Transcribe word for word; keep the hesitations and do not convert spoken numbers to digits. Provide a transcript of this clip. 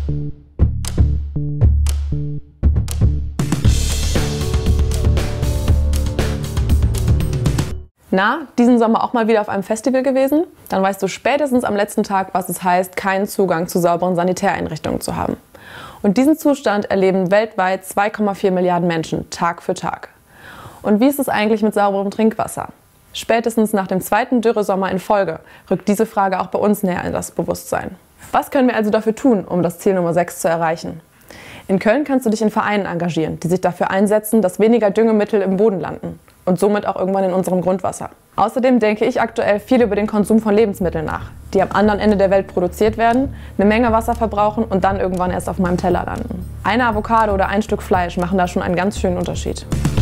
Na, diesen Sommer auch mal wieder auf einem Festival gewesen? Dann weißt du spätestens am letzten Tag, was es heißt, keinen Zugang zu sauberen Sanitäreinrichtungen zu haben. Und diesen Zustand erleben weltweit zwei Komma vier Milliarden Menschen Tag für Tag. Und wie ist es eigentlich mit sauberem Trinkwasser? Spätestens nach dem zweiten Dürresommer in Folge rückt diese Frage auch bei uns näher in das Bewusstsein. Was können wir also dafür tun, um das Ziel Nummer sechs zu erreichen? In Köln kannst du dich in Vereinen engagieren, die sich dafür einsetzen, dass weniger Düngemittel im Boden landen und somit auch irgendwann in unserem Grundwasser. Außerdem denke ich aktuell viel über den Konsum von Lebensmitteln nach, die am anderen Ende der Welt produziert werden, eine Menge Wasser verbrauchen und dann irgendwann erst auf meinem Teller landen. Eine Avocado oder ein Stück Fleisch machen da schon einen ganz schönen Unterschied.